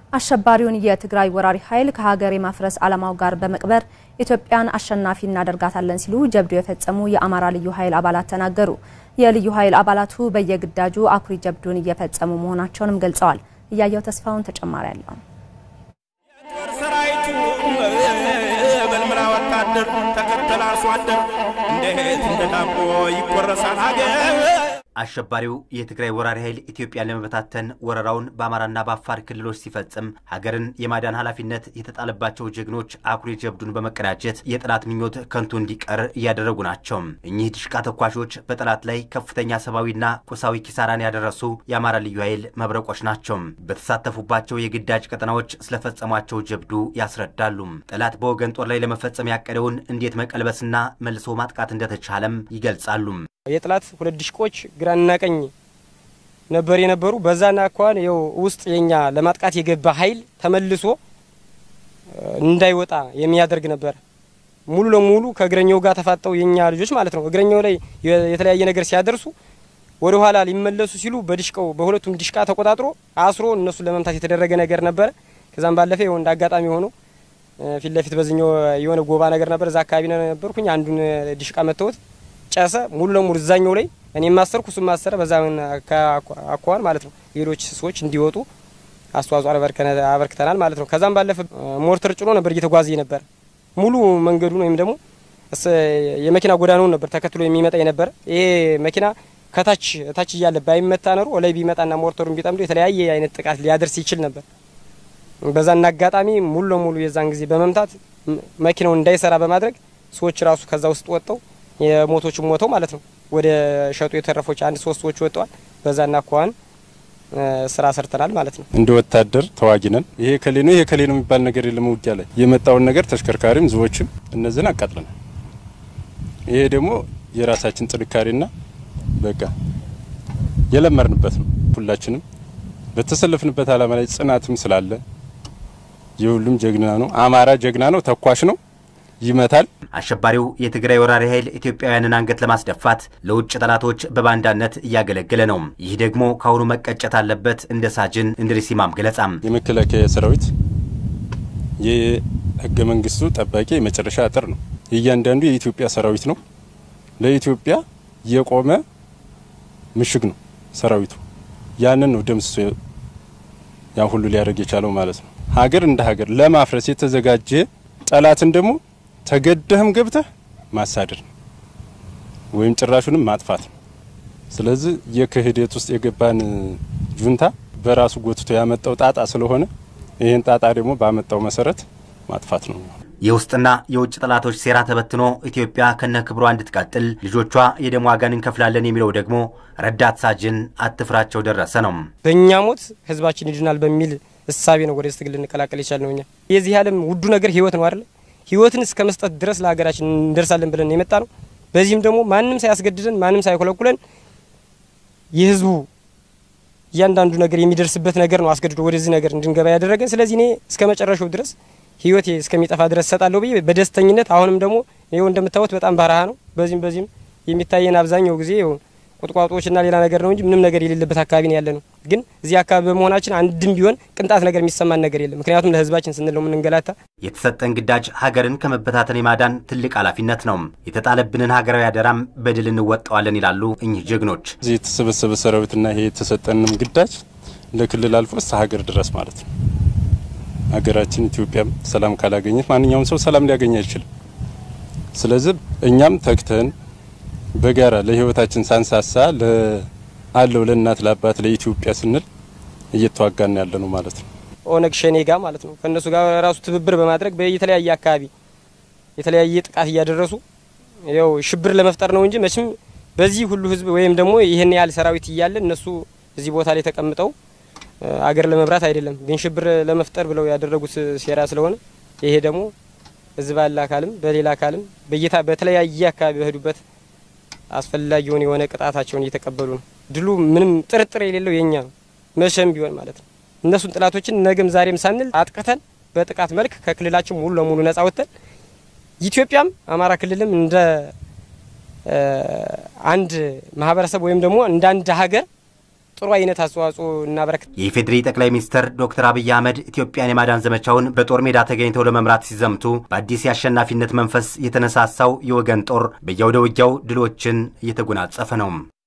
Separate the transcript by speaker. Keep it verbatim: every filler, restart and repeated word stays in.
Speaker 1: አሸባሪውን የትግራይ ወራሪ ኃይል ከሀገር የማፍረስ ዓላማው ጋር በመቅበር ኢትዮጵያን አሸናፊ እናደርጋታለን ሲሉ ጀብዱ የፈጸሙ የአማራ ልዩ ኃይል አባላት ተናገሩ። የልዩ ኃይል አባላቱ በየግዳጁ አኩሪ ጀብዱን እየፈጸሙ መሆናቸውንም ገልጸዋል። እያየው ተስፋውን ተጨማሪ ያለው
Speaker 2: ሰራይቱ በልምራ ወታደር ተከተል አርሶ አደር እንዴት እንደዳቦ ይቆረሳል ሀገር
Speaker 3: አሸባሪው የትግራይ ወራሪ ኃይል ኢትዮጵያን ለመበታተን ወረራውን በአማራና በአፋር ክልሎች ሲፈጽም ሀገርን የማዳን ኃላፊነት የተጣለባቸው ጀግኖች አኩሪ ጀብዱን በመቀዳጀት የጠላት ምኞት ከንቱ እንዲቀር ያደረጉ ናቸው። እኚህ ድሽቃ ተኳሾች በጠላት ላይ ከፍተኛ ሰባዊና ቁሳዊ ኪሳራን ያደረሱ የአማራ ልዩ ኃይል መብረቆች ናቸው። በተሳተፉባቸው የግዳጅ ቀጠናዎች ስለፈጸሟቸው ጀብዱ ያስረዳሉ። ጠላት በወገን ጦር ላይ ለመፈጸም ያቀደውን እንዴት መቀልበስና መልሶ ማጥቃት እንደተቻለም ይገልጻሉ።
Speaker 4: የጥላት ሁለት ድሽቆች ግራና ቀኝ ነበር የነበሩ በዛና አኳን ያው ውስጥ የኛ ለማጥቃት የገባ ኃይል ተመልሶ እንዳይወጣ የሚያደርግ ነበር። ሙሉ ለሙሉ ከግረኛው ጋር ተፋጠው የኛ ልጆች ማለት ነው ግረኛው ላይ የተለያየ ነገር ሲያደርሱ ወደ ኋላ ሊመለሱ ሲሉ በድሽቀው በሁለቱም ድሽቃ ተቆጣጥሮ አስሮ እነሱ ለመምታት የተደረገ ነገር ነበር። ከዛም ባለፈ ይሁን እንዳጋጣሚ ሆኖ ፊት ለፊት በዝኛው የሆነ ጎባ ነገር ነበር። እዛ አካባቢ ነበርኩኝ። አንዱን ድሽቃ መተውት ጫሰ ሙሉ ለሙሉ ዛኛው ላይ እኔ ማሰርኩ ሱም ማሰረ በዛን አኳን ማለት ነው ሌሎች ሰዎች እንዲወጡ አስተዋጽኦ አበርክተናል ማለት ነው። ከዛም ባለፈ ሞርተር ጭኖ ነበር እየተጓዘ ነበር። ሙሉ መንገዱን ወይም ደግሞ የመኪና ጎዳናውን ነበር ተከትሎ የሚመጣ ነበር። ይሄ መኪና ከታች ታች ይያለ ባይመታ ነው ላይ ቢመጣና ሞርተሩን ቢጠምዱ የተለያየ አይነት ጥቃት ሊያደርስ ይችል ነበር። በዛን አጋጣሚ ሙሉ ለሙሉ የዛን ጊዜ በመምታት መኪናው እንዳይሰራ በማድረግ ሰዎች ራሱ ከዛ ውስጥ ወጣው የሞቶቹ ሞተው ማለት ነው። ወደ ሸጡ የተረፎች አንድ ሶስት ሰዎች ወጣዋል። በዛና ኳን ስራ ሰርተናል ማለት ነው።
Speaker 5: እንደ ወታደር ተዋጊነን ይሄ ከሌ ነው ይሄ ከሌ ነው የሚባል ነገር የለም። ውጊያ ላይ የመጣውን ነገር ተሽከርካሪም ዝዎችም እነዚህን አቃጥለናል። ይሄ ደግሞ የራሳችን ጥንካሬና በቃ የለመርንበት ነው። ሁላችንም በተሰለፍንበት ዓላማ ላይ ጽናትም ስላለ የሁሉም ጀግና ነው። አማራ ጀግና ነው፣ ተኳሽ ነው፣ ይመታል።
Speaker 3: አሸባሪው የትግራይ ወራሪ ኃይል ኢትዮጵያውያንን አንገት ለማስደፋት ለውጭ ጠላቶች በባንዳነት እያገለገለ ነው። ይህ ደግሞ ካሁኑ መቀጨት አለበት እንደ ሳጅን እንድሪሲማም ገለጻም።
Speaker 5: የመከላከያ ሰራዊት የህገ መንግስቱ ጠባቂ የመጨረሻ አጥር ነው። እያንዳንዱ የኢትዮጵያ ሰራዊት ነው። ለኢትዮጵያ የቆመ ምሽግ ነው ሰራዊቱ። ያንን ነው ደምስሶ ያ ሁሉ ሊያደርግ የቻለው ማለት ነው። ሀገር እንደ ሀገር ለማፍረስ የተዘጋጀ ጠላትን ደግሞ ተገደህም ገብተህ ማሳደር ወይም ጭራሹንም ማጥፋት። ስለዚህ የክህደት ውስጥ የገባን ጁንታ በራሱ ጎትቶ ያመጣው ጣጣ ስለሆነ ይሄን ጣጣ ደግሞ ባመጣው መሰረት ማጥፋት ነው።
Speaker 3: የውስጥና የውጭ ጠላቶች ሴራ ተበትኖ ኢትዮጵያ ከነክብሯ እንድትቀጥል ልጆቿ የደም ዋጋን እንከፍላለን የሚለው ደግሞ ረዳት ሳጅን አትፍራቸው ደረሰ ነው።
Speaker 4: በእኛ ሞት ህዝባችን ይድናል በሚል እሳቤ ነው ወደ ትግል እንቀላቀል ይቻላል ነው። የዚህ ዓለም ውዱ ነገር ህይወት ነው አይደል? ህይወትን እስከ መስጠት ድረስ ለሀገራችን እንደርሳለን ብለን የመጣ ነው። በዚህም ደግሞ ማንንም ሳያስገድደን ማንንም ሳይኮለኩለን የህዝቡ ያንዳንዱ ነገር የሚደርስበት ነገር ነው አስገድዶ ወደዚህ ነገር እንድንገባ ያደረገን። ስለዚህ እኔ እስከ መጨረሻው ድረስ ህይወቴ እስከሚጠፋ ድረስ ሰጣለሁ ብዬ በደስተኝነት አሁንም ደግሞ ይሄው እንደምታዩት በጣም በረሃ ነው። በዚህም በዚህም የሚታየን አብዛኛው ጊዜ ይሄው ቁጥቋጦችና ሌላ ነገር ነው እንጂ ምንም ነገር የሌለበት አካባቢ ነው ያለነው። ግን እዚህ አካባቢ በመሆናችን አንድም ቢሆን ቅንጣት ነገር የሚሰማን ነገር የለም። ምክንያቱም ለህዝባችን ስንል ነው ምንንገላታ።
Speaker 3: የተሰጠን ግዳጅ ሀገርን ከመበታተን የማዳን ትልቅ ኃላፊነት ነው። የተጣለብንን ሀገራዊ አደራም በድል እንወጣዋለን ይላሉ እኚህ ጀግኖች።
Speaker 5: እዚህ የተሰበሰበ ሰራዊትና ይሄ የተሰጠንም ግዳጅ ለክልል አልፎ እስከ ሀገር ድረስ ማለት ነው። ሀገራችን ኢትዮጵያም ሰላም ካላገኘች ማንኛውም ሰው ሰላም ሊያገኝ አይችልም። ስለዚህ እኛም ተክተን በጋራ ለህይወታችን ሳንሳሳ ለአለው ለእናት ለአባት ለኢትዮጵያ ስንል እየተዋጋን ያለነው ማለት ነው።
Speaker 4: ኦነግ ሸኔ ጋር ማለት ነው ከነሱ ጋር ራሱ ትብብር በማድረግ በየተለያየ አካባቢ የተለያየ ጥቃት እያደረሱ ያው ሽብር ለመፍጠር ነው እንጂ መቼም በዚህ ሁሉ ህዝብ ወይም ደግሞ ይሄን ያህል ሰራዊት ይያለ እነሱ እዚህ ቦታ ላይ ተቀምጠው አገር ለመብራት አይደለም ግን ሽብር ለመፍጠር ብለው ያደረጉት ሴራ ስለሆነ ይሄ ደግሞ ህዝብ አላካልም በሌላ አካልም በየታ በተለያየ አካባቢ በሄዱበት አስፈላጊውን የሆነ ቅጣታቸውን እየተቀበሉ ነው። ድሉ ምንም ጥርጥር የሌለው የኛ ነው መሸም ቢሆን ማለት ነው። እነሱን ጥላቶችን ነገም ዛሬም ሳንል አጥቅተን በጥቃት መልክ ከክልላችን ሙሉ ለሙሉ ነፃ ወጥተን ኢትዮጵያም አማራ ክልልም እንደ አንድ ማህበረሰብ ወይም ደግሞ እንደ አንድ ሀገር ጥሩ አይነት አስተዋጽኦ እናበረክት።
Speaker 3: የኢፌዴሪ ጠቅላይ ሚኒስትር ዶክተር አብይ አህመድ ኢትዮጵያን የማዳን ዘመቻውን በጦር ሜዳ ተገኝተው ለመምራት ሲዘምቱ በአዲስ የአሸናፊነት መንፈስ የተነሳሳው የወገን ጦር በየአውደ ውጊያው ድሎችን እየተጎናጸፈ ነው።